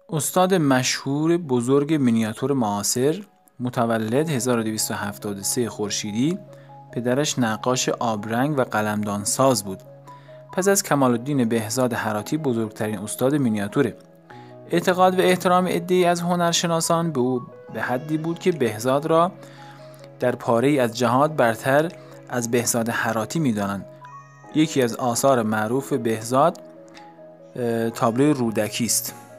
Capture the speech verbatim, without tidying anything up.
استاد مشهور بزرگ مینیاتور معاصر، متولد هزار و دویست و هفتاد و سه خورشیدی، پدرش نقاش آبرنگ و قلمدان ساز بود. پس از کمال الدین بهزاد هراتی بزرگترین استاد مینیاتوره. اعتقاد و احترام عده‌ای از هنرشناسان به او به حدی بود که بهزاد را در پاره‌ای از جهات برتر از بهزاد هراتی می‌دانند. یکی از آثار معروف بهزاد تابلوی رودکی است.